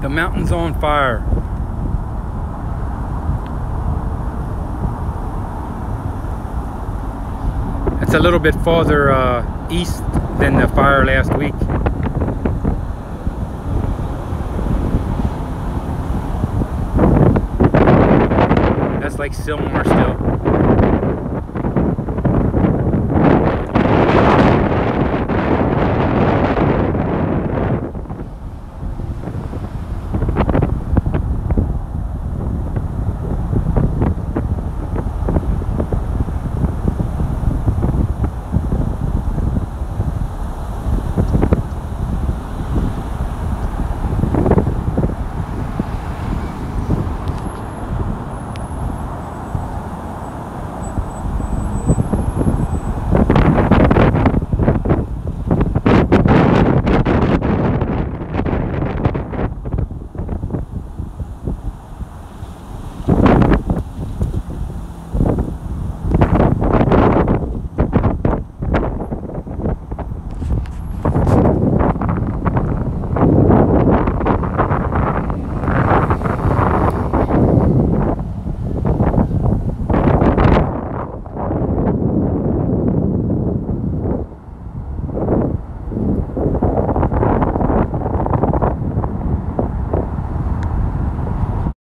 The mountain's on fire. It's a little bit farther east than the fire last week. That's like Sylmar still.